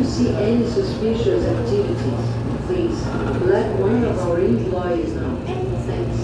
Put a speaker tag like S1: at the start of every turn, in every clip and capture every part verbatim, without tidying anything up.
S1: see any suspicious activities, please let one of our employees know. Thanks.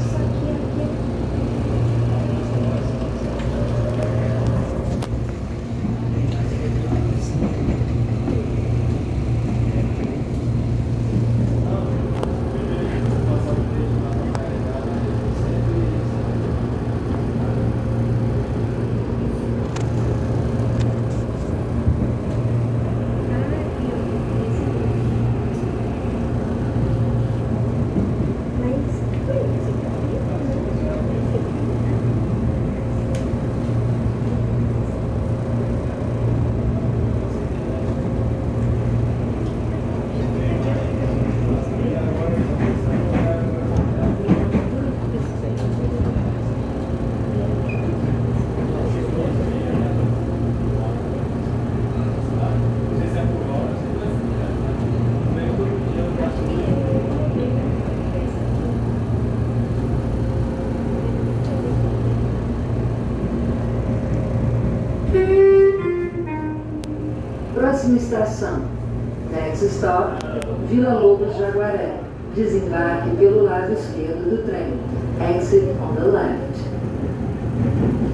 S1: Próxima estação, next stop, Vila Lobos Jaguaré. Desembarque pelo lado esquerdo do trem. Exit on the left.